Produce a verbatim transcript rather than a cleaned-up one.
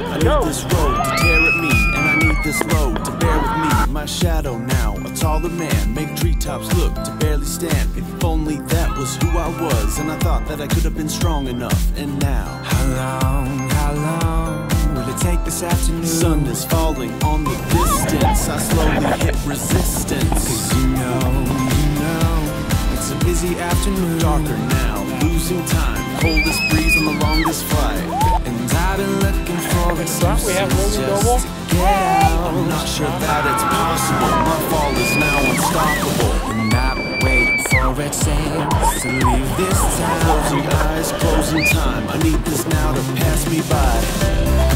I need this road to tear at me, and I need this load to bear with me. My shadow now, a taller man, make treetops look to barely stand. If only that was who I was, and I thought that I could have been strong enough. And now, how long, how long will it take this afternoon? Sun is falling on the distance. I slowly hit resistance. Cause you know, you know, it's a busy afternoon. Darker now, losing time, coldest breeze on the longest flight. And I've been looking for excuses we have just Noble. to get out. I'm not sure that it's possible. My fall is now unstoppable. And I'm waiting for a chance to leave this town. Closing eyes, closing time. I need this now to pass me by.